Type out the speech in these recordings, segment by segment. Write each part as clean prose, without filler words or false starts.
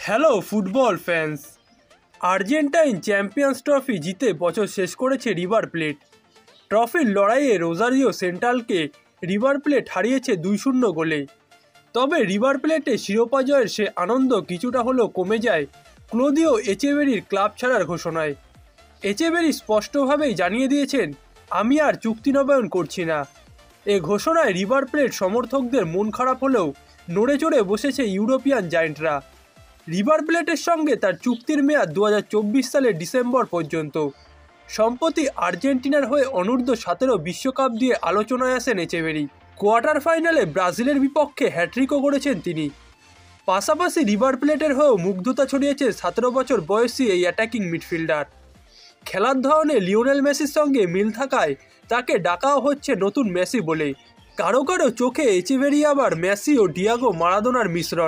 Hello football fans. Argentine champions trophy জিতে বছর শেষ করেছে রিভার প্লেট। ট্রফির লড়াইয়ে রোজারিও সেন্ট্রালকে রিভার প্লেট হারিয়েছে 2-0 গোলে। তবে রিভার প্লেটে শিরোপা জয়ের সে আনন্দ কিছুটা হলেও কমে যায় ক্লদিও এচেভেরির ক্লাব ছাড়ার ঘোষণায়। এচেভেরি স্পষ্টভাবেই জানিয়ে দিয়েছেন, আমি আর চুক্তি নবায়ন করছি না। এ ঘোষণায় রিভার প্লেট সমর্থকদের মন খারাপ হলেও নড়ে চড়ে বসেছে ইউরোপিয়ান জায়েন্টরা। রিভার প্লেটের সঙ্গে তার চুক্তির মেয়াদ 2024 সালের ডিসেম্বর পর্যন্ত। সম্প্রতি আর্জেন্টিনার হয়ে অনূর্ধ্ব-17 বিশ্বকাপ দিয়ে আলোচনায় আসেন এচেভেরি। কোয়ার্টার ফাইনালে ব্রাজিলের বিপক্ষে হ্যাট্রিকও করেছেন তিনি। পাশাপাশি রিভার প্লেটের হয়েও মুগ্ধতা ছড়িয়েছে 17 বছর বয়সী এই অ্যাটাকিং মিডফিল্ডার। খেলার ধরনে লিওনেল মেসির সঙ্গে মিল থাকায় তাকে ডাকাও হচ্ছে নতুন মেসি বলে। কারো কারো চোখে এচেভেরি আবার মেসি ও ডিয়াগো মারাদোনার মিশ্রণ।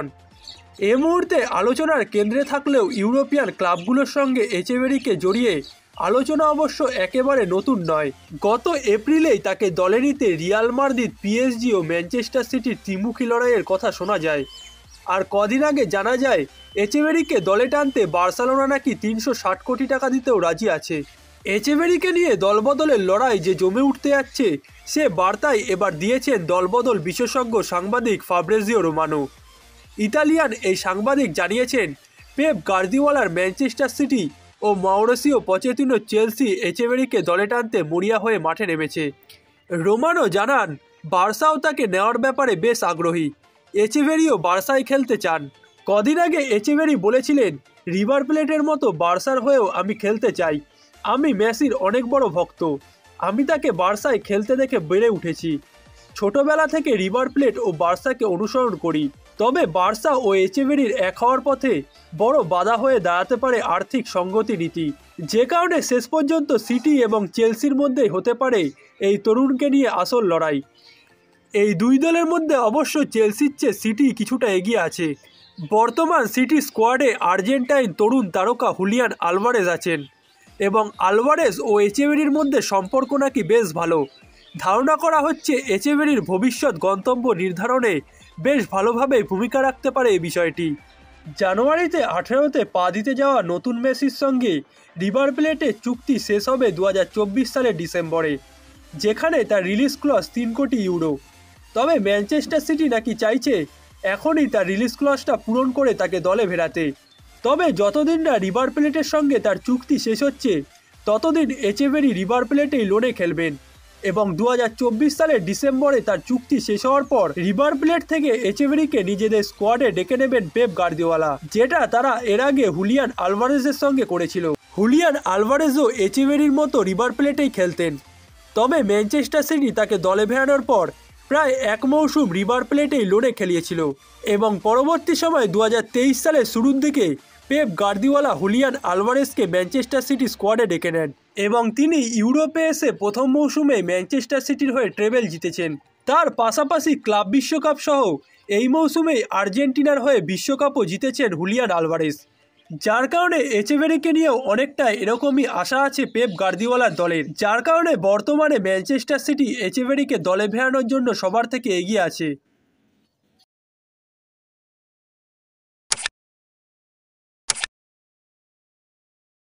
এ মুহূর্তে আলোচনার কেন্দ্রে থাকলেও ইউরোপিয়ান ক্লাবগুলোর সঙ্গে এচেভেরিকে জড়িয়ে আলোচনা অবশ্য একেবারে নতুন নয়। গত এপ্রিলেই তাকে দলে নিতে রিয়াল মাদ্রিদ, পিএসজি ও ম্যানচেস্টার সিটির ত্রিমুখী লড়াইয়ের কথা শোনা যায়। আর কদিন আগে জানা যায় এচেভেরিকে দলে টানতে বার্সেলোনা নাকি 360 কোটি টাকা দিতেও রাজি আছে। এচেভেরিকে নিয়ে দলবদলের লড়াই যে জমে উঠতে যাচ্ছে সে বার্তাই এবার দিয়েছেন দলবদল বিশেষজ্ঞ সাংবাদিক ফাব্রেজিও রোমানো। ইতালিয়ান এই সাংবাদিক জানিয়েছেন, পেপ গার্দিওলার ম্যানচেস্টার সিটি ও মাউরিসিও পচেতিনোর চেলসি এচেভেরিকে দলে টানতে মরিয়া হয়ে মাঠে নেমেছে। রোমানো জানান, বার্সাও তাকে নেওয়ার ব্যাপারে বেশ আগ্রহী। এচেভেরিও বার্সায় খেলতে চান। কদিন আগে এচেভেরি বলেছিলেন, রিভার প্লেটের মতো বার্সার হয়েও আমি খেলতে চাই। আমি মেসির অনেক বড় ভক্ত। আমি তাকে বার্সায় খেলতে দেখে বেড়ে উঠেছি। ছোটবেলা থেকে রিভার প্লেট ও বার্সাকে অনুসরণ করি। তবে বার্সা ও এচেভেরির এক হওয়ার পথে বড় বাধা হয়ে দাঁড়াতে পারে আর্থিক সঙ্গতি নীতি, যে কারণে শেষ পর্যন্ত সিটি এবং চেলসির মধ্যেই হতে পারে এই তরুণকে নিয়ে আসল লড়াই। এই দুই দলের মধ্যে অবশ্য চেলসির চেয়ে সিটি কিছুটা এগিয়ে আছে। বর্তমান সিটি স্কোয়াডে আর্জেন্টাইন তরুণ তারকা হুলিয়ান আলভারেজ আছেন এবং আলভারেজ ও এচেভেরির মধ্যে সম্পর্ক নাকি বেশ ভালো। ধারণা করা হচ্ছে এচেভেরির ভবিষ্যৎ গন্তব্য নির্ধারণে বেশ ভালোভাবে ভূমিকা রাখতে পারে এই বিষয়টি। জানুয়ারিতে 18তে পা দিতে যাওয়া নতুন মেসির সঙ্গে রিভার প্লেটের চুক্তি শেষ হবে 2024 সালের ডিসেম্বরে, যেখানে তার রিলিজ ক্লজ 3 কোটি ইউরো। তবে ম্যানচেস্টার সিটি নাকি চাইছে এখনই তার রিলিজ ক্লজটা পূরণ করে তাকে দলে ফেরাতে। তবে যতদিন না রিভার প্লেটের সঙ্গে তার চুক্তি শেষ হচ্ছে ততদিন এচেভেরি রিভার প্লেটেই লোনে খেলবেন এবং 2024 সালের ডিসেম্বরে তার চুক্তি শেষ হওয়ার পর রিভার প্লেট থেকে এচেভেরিকে নিজেদের স্কোয়াডে ডেকে নেবেন পেপ গার্দিওলা, যেটা তারা এর আগে হুলিয়ান আলভারেজের সঙ্গে করেছিল। হুলিয়ান আলভারেজও এচেভেরির মতো রিভার প্লেটেই খেলতেন। তবে ম্যানচেস্টার সিটি তাকে দলে ফেরানোর পর প্রায় এক মৌসুম রিভার প্লেটেই লোনে খেলিয়েছিল এবং পরবর্তী সময় 2023 সালের শুরুর দিকে পেপ গার্দিওলা হুলিয়ান আলভারেজকে ম্যানচেস্টার সিটি স্কোয়াডে ডেকে নেন এবং তিনি ইউরোপে এসে প্রথম মৌসুমে ম্যানচেস্টার সিটির হয়ে ট্রেবেল জিতেছেন। তার পাশাপাশি ক্লাব বিশ্বকাপ সহ এই মৌসুমেই আর্জেন্টিনার হয়ে বিশ্বকাপও জিতেছেন হুলিয়ান আলভারেজ, যার কারণে এচেভেরিকে নিয়েও অনেকটা এরকমই আশা আছে পেপ গার্দিওলার দলের। যার কারণে বর্তমানে ম্যানচেস্টার সিটি এচেভেরিকে দলে ফেরানোর জন্য সবার থেকে এগিয়ে আছে।